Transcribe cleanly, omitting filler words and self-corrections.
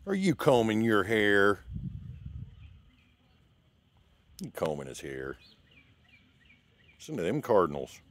Are you combing your hair? You combing his hair. Listen to them cardinals.